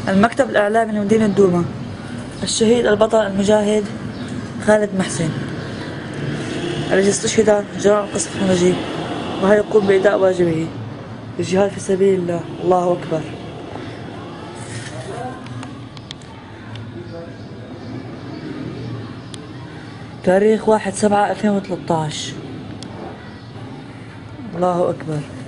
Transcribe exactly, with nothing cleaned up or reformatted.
المكتب الإعلامي لمدينة دوما، الشهيد البطل المجاهد خالد محسن الذي استشهد جراء قصف نجيب وهو يقوم بإداء واجبه الجهاد في سبيل الله. الله أكبر. تاريخ واحد سبعة ألفين وثلاثة عشر. الله أكبر.